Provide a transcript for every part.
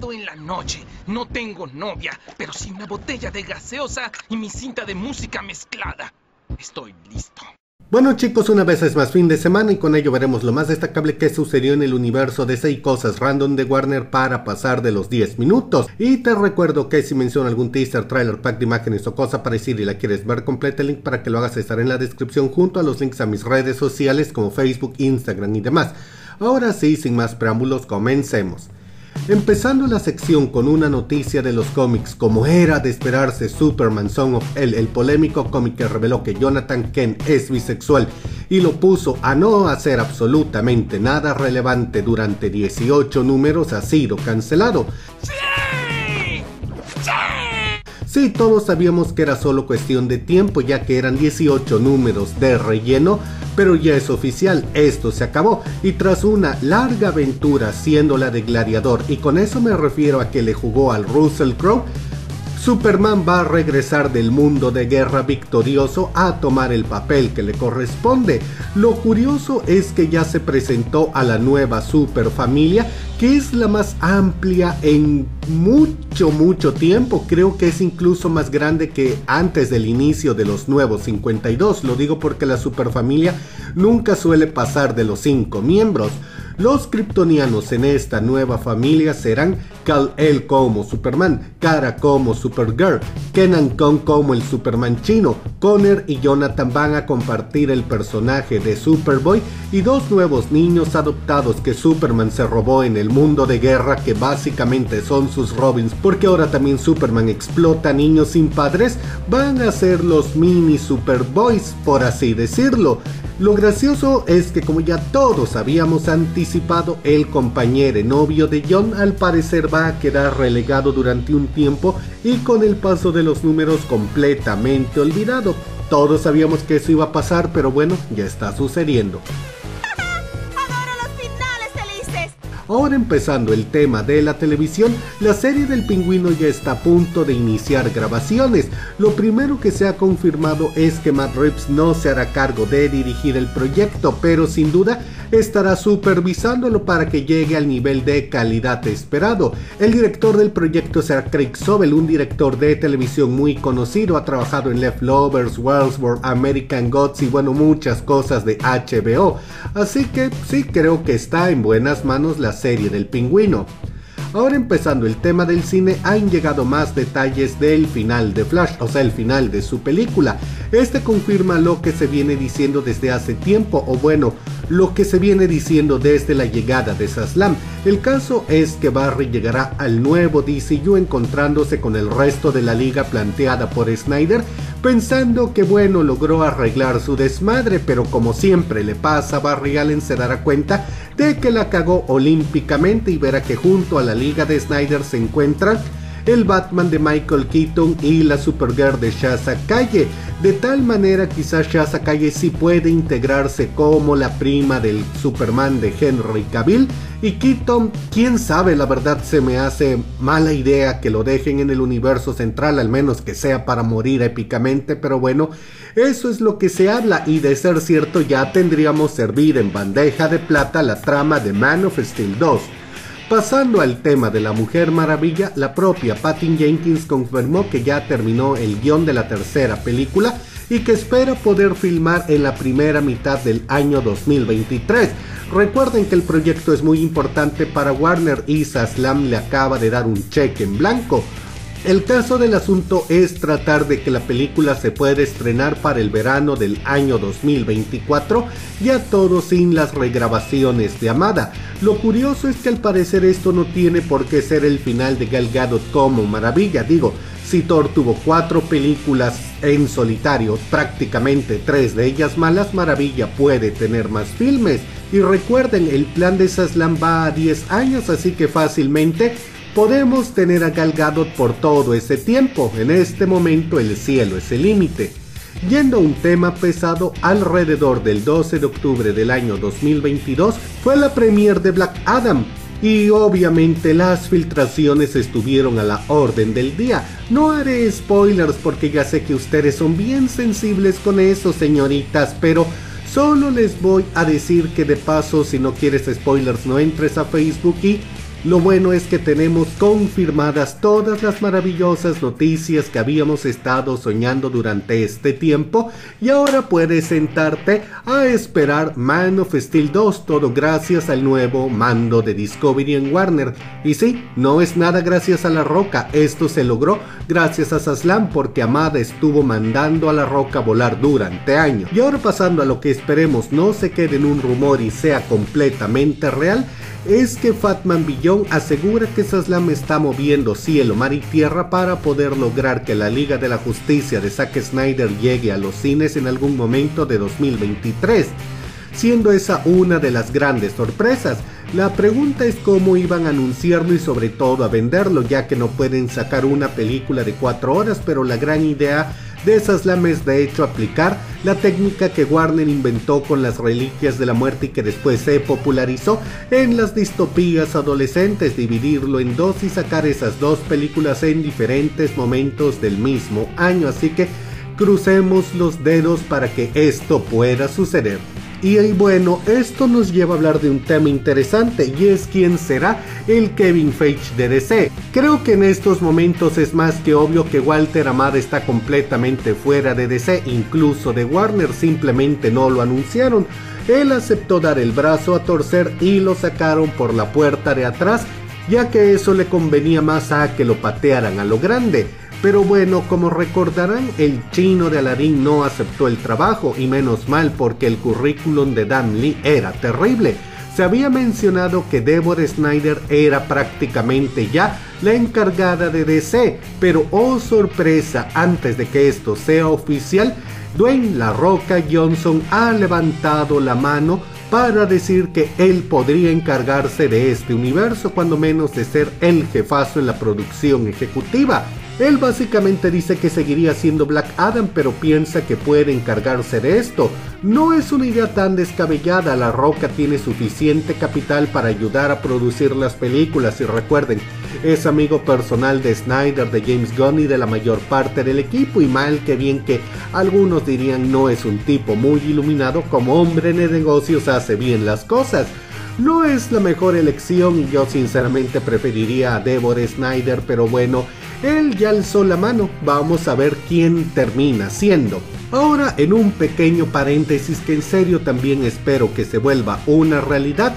sábado en la noche. No tengo novia, pero sí una botella de gaseosa y mi cinta de música mezclada. Estoy listo. Bueno chicos, una vez es más fin de semana y con ello veremos lo más destacable que sucedió en el universo de 6 cosas random de Warner para pasar de los 10 minutos. Y te recuerdo que si menciono algún teaser, trailer, pack de imágenes o cosa parecida y la quieres ver completa, el link para que lo hagas estará en la descripción junto a los links a mis redes sociales como Facebook, Instagram y demás. Ahora sí, sin más preámbulos, comencemos. Empezando la sección con una noticia de los cómics, como era de esperarse, Superman Son of Hell, el polémico cómic que reveló que Jonathan Kent es bisexual y lo puso a no hacer absolutamente nada relevante durante 18 números, ha sido cancelado. Sí, todos sabíamos que era solo cuestión de tiempo, ya que eran 18 números de relleno, pero ya es oficial, esto se acabó, y tras una larga aventura siendo la de Gladiador, y con eso me refiero a que le jugó al Russell Crowe, Superman va a regresar del mundo de guerra victorioso a tomar el papel que le corresponde. Lo curioso es que ya se presentó a la nueva superfamilia, que es la más amplia en mucho tiempo. Creo que es incluso más grande que antes del inicio de los nuevos 52. Lo digo porque la superfamilia nunca suele pasar de los 5 miembros. Los kryptonianos en esta nueva familia serán Kal-El como Superman, Kara como Supergirl, Kenan Kong como el Superman chino, Connor y Jonathan van a compartir el personaje de Superboy y 2 nuevos niños adoptados que Superman se robó en el mundo de guerra, que básicamente son sus Robins, porque ahora también Superman explota niños sin padres, van a ser los mini Superboys, por así decirlo. Lo gracioso es que, como ya todos habíamos anticipado, el compañero novio de John al parecer va a quedar relegado durante un tiempo y con el paso de los números completamente olvidado. Todos sabíamos que eso iba a pasar, pero bueno, ya está sucediendo. Ahora empezando el tema de la televisión, la serie del Pingüino ya está a punto de iniciar grabaciones. Lo primero que se ha confirmado es que Matt Reeves no se hará cargo de dirigir el proyecto, pero sin duda estará supervisándolo para que llegue al nivel de calidad esperado. El director del proyecto será Craig Sobel, un director de televisión muy conocido, ha trabajado en Leftovers, Wellsworth, American Gods y bueno, muchas cosas de HBO. Así que sí, creo que está en buenas manos la serie del Pingüino. Ahora empezando el tema del cine, han llegado más detalles del final de Flash, o sea el final de su película. Este confirma lo que se viene diciendo desde hace tiempo, o bueno, lo que se viene diciendo desde la llegada de Shazam. El caso es que Barry llegará al nuevo DCU encontrándose con el resto de la liga planteada por Snyder, pensando que bueno, logró arreglar su desmadre, pero como siempre le pasa, Barry Allen se dará cuenta de que la cagó olímpicamente y verá que junto a la liga de Snyder se encuentran el Batman de Michael Keaton y la Supergirl de Shazam Calle. De tal manera quizás Shazam Calle sí puede integrarse como la prima del Superman de Henry Cavill, y Keaton, quién sabe, la verdad se me hace mala idea que lo dejen en el universo central, al menos que sea para morir épicamente, pero bueno, eso es lo que se habla, y de ser cierto ya tendríamos servida en bandeja de plata la trama de Man of Steel 2. Pasando al tema de la Mujer Maravilla, la propia Patty Jenkins confirmó que ya terminó el guión de la tercera película y que espera poder filmar en la primera mitad del año 2023. Recuerden que el proyecto es muy importante para Warner y Shazam le acaba de dar un cheque en blanco. El caso del asunto es tratar de que la película se pueda estrenar para el verano del año 2024, ya todo sin las regrabaciones de Amada. Lo curioso es que al parecer esto no tiene por qué ser el final de Gal Gadot como Maravilla. Digo, si Thor tuvo 4 películas en solitario, prácticamente 3 de ellas malas, Maravilla puede tener más filmes. Y recuerden, el plan de Shazam va a 10 años, así que fácilmente podemos tener a Gal Gadot por todo ese tiempo. En este momento el cielo es el límite. Yendo a un tema pesado, alrededor del 12 de octubre del año 2022 fue la premiere de Black Adam. Y obviamente las filtraciones estuvieron a la orden del día. No haré spoilers porque ya sé que ustedes son bien sensibles con eso, señoritas, pero solo les voy a decir que de paso, si no quieres spoilers, no entres a Facebook y Lo bueno es que tenemos confirmadas todas las maravillosas noticias que habíamos estado soñando durante este tiempo y ahora puedes sentarte a esperar Man of Steel 2, todo gracias al nuevo mando de Discovery en Warner. Y sí, no es nada gracias a La Roca, esto se logró gracias a Sazlán porque Hamada estuvo mandando a La Roca volar durante años. Y ahora pasando a lo que esperemos no se quede en un rumor y sea completamente real, es que Fatman Beyond asegura que Sazlán está moviendo cielo, mar y tierra para poder lograr que la Liga de la Justicia de Zack Snyder llegue a los cines en algún momento de 2023, siendo esa una de las grandes sorpresas. La pregunta es cómo iban a anunciarlo y sobre todo a venderlo, ya que no pueden sacar una película de 4 horas, pero la gran idea de Sazlán es de hecho aplicar la técnica que Warner inventó con las Reliquias de la Muerte y que después se popularizó en las distopías adolescentes, dividirlo en dos y sacar esas dos películas en diferentes momentos del mismo año, así que crucemos los dedos para que esto pueda suceder. Y bueno, esto nos lleva a hablar de un tema interesante y es quién será el Kevin Feige de DC. Creo que en estos momentos es más que obvio que Walter Hamada está completamente fuera de DC, incluso de Warner, simplemente no lo anunciaron. Él aceptó dar el brazo a torcer y lo sacaron por la puerta de atrás, ya que eso le convenía más a que lo patearan a lo grande. Pero bueno, como recordarán, el chino de Aladdin no aceptó el trabajo y menos mal porque el currículum de Dan Lee era terrible. Se había mencionado que Deborah Snyder era prácticamente ya la encargada de DC, pero oh sorpresa, antes de que esto sea oficial, Dwayne "La Roca" Johnson ha levantado la mano para decir que él podría encargarse de este universo, cuando menos de ser el jefazo en la producción ejecutiva. Él básicamente dice que seguiría siendo Black Adam, pero piensa que puede encargarse de esto. No es una idea tan descabellada, La Roca tiene suficiente capital para ayudar a producir las películas y recuerden, es amigo personal de Snyder, de James Gunn y de la mayor parte del equipo, y mal que bien que algunos dirían no es un tipo muy iluminado, como hombre de negocios hace bien las cosas. No es la mejor elección y yo sinceramente preferiría a Deborah Snyder, pero bueno, él ya alzó la mano, vamos a ver quién termina siendo. Ahora, en un pequeño paréntesis que en serio también espero que se vuelva una realidad,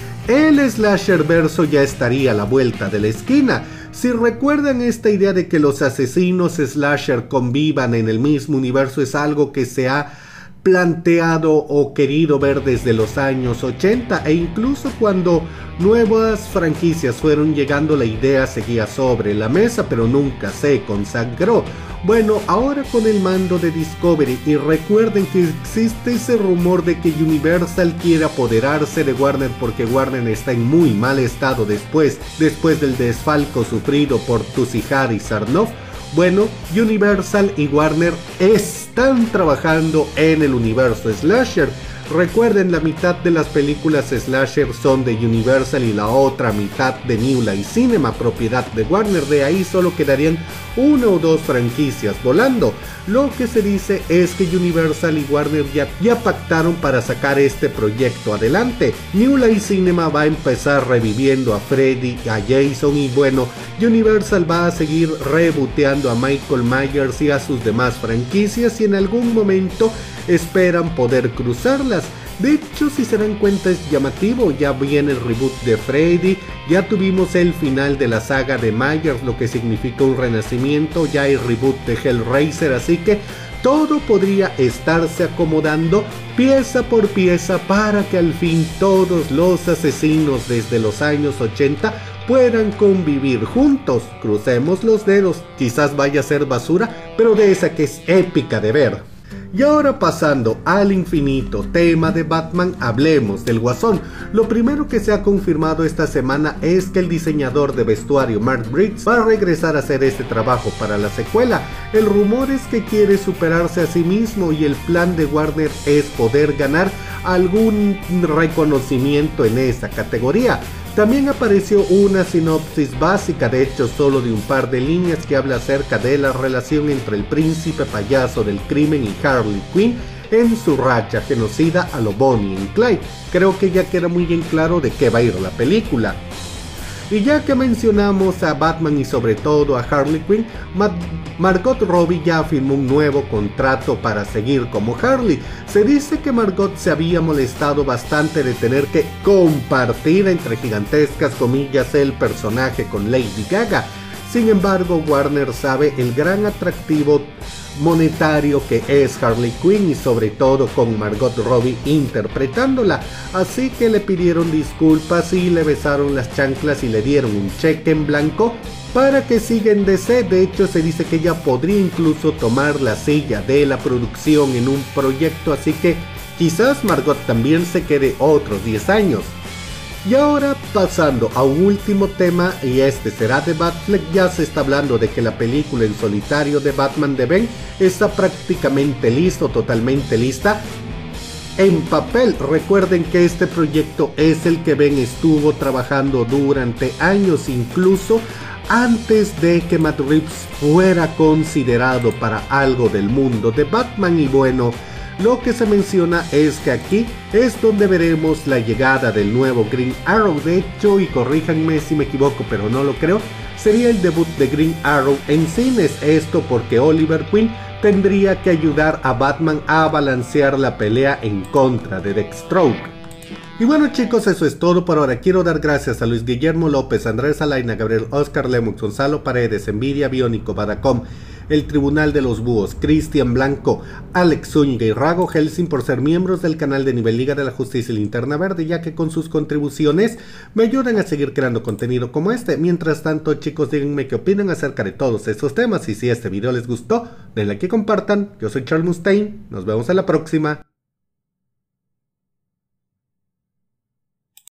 el slasher verso ya estaría a la vuelta de la esquina. Si recuerdan, esta idea de que los asesinos slasher convivan en el mismo universo es algo que se ha planteado o querido ver desde los años 80 e incluso cuando nuevas franquicias fueron llegando la idea seguía sobre la mesa pero nunca se consagró. Bueno, ahora con el mando de Discovery, y recuerden que existe ese rumor de que Universal quiere apoderarse de Warner porque Warner está en muy mal estado después del desfalco sufrido por Tucihar y Sarnoff. Bueno, Universal y Warner están trabajando en el universo slasher. Recuerden, la mitad de las películas slasher son de Universal y la otra mitad de New Line Cinema, propiedad de Warner. De ahí solo quedarían una o dos franquicias volando. Lo que se dice es que Universal y Warner ya pactaron para sacar este proyecto adelante. New Line Cinema va a empezar reviviendo a Freddy, a Jason, y bueno, Universal va a seguir rebooteando a Michael Myers y a sus demás franquicias, y en algún momento esperan poder cruzarlas. De hecho, si se dan cuenta, es llamativo, ya viene el reboot de Freddy, ya tuvimos el final de la saga de Myers, lo que significa un renacimiento, ya hay reboot de Hellraiser, así que todo podría estarse acomodando pieza por pieza para que al fin todos los asesinos desde los años 80 puedan convivir juntos. Crucemos los dedos, quizás vaya a ser basura, pero de esa que es épica de ver. Y ahora pasando al infinito tema de Batman, hablemos del Guasón. Lo primero que se ha confirmado esta semana es que el diseñador de vestuario Mark Briggs va a regresar a hacer este trabajo para la secuela. El rumor es que quiere superarse a sí mismo y el plan de Warner es poder ganar algún reconocimiento en esa categoría. También apareció una sinopsis básica, de hecho solo de un par de líneas, que habla acerca de la relación entre el príncipe payaso del crimen y Harley Quinn en su racha genocida a lo Bonnie and Clyde. Creo que ya queda muy bien claro de qué va a ir la película. Y ya que mencionamos a Batman y sobre todo a Harley Quinn, Margot Robbie ya firmó un nuevo contrato para seguir como Harley. Se dice que Margot se había molestado bastante de tener que compartir entre gigantescas comillas el personaje con Lady Gaga. Sin embargo, Warner sabe el gran atractivo monetario que es Harley Quinn y sobre todo con Margot Robbie interpretándola, así que le pidieron disculpas y le besaron las chanclas y le dieron un cheque en blanco para que siga en DC. De hecho, se dice que ella podría incluso tomar la silla de la producción en un proyecto, así que quizás Margot también se quede otros 10 años. Y ahora pasando a un último tema, y este será de Batfleck. Ya se está hablando de que la película en solitario de Batman de Ben está prácticamente listo, totalmente lista en papel. Recuerden que este proyecto es el que Ben estuvo trabajando durante años, incluso antes de que Matt Reeves fuera considerado para algo del mundo de Batman. Y bueno, lo que se menciona es que aquí es donde veremos la llegada del nuevo Green Arrow. De hecho, y corríjanme si me equivoco, pero no lo creo, sería el debut de Green Arrow en cines. Esto porque Oliver Queen tendría que ayudar a Batman a balancear la pelea en contra de Deathstroke. Y bueno chicos, eso es todo por ahora. Quiero dar gracias a Luis Guillermo López, Andrés Alaina, Gabriel Oscar Lemus, Gonzalo Paredes, Envidia Biónico, Badacom, El Tribunal de los Búhos, Cristian Blanco, Alex Zúñiga y Rago Helsing por ser miembros del canal de Nivel Liga de la Justicia y Linterna Verde, ya que con sus contribuciones me ayudan a seguir creando contenido como este. Mientras tanto chicos, díganme qué opinan acerca de todos estos temas y si este video les gustó, denle like y compartan. Yo soy Charles Mustaine, nos vemos en la próxima.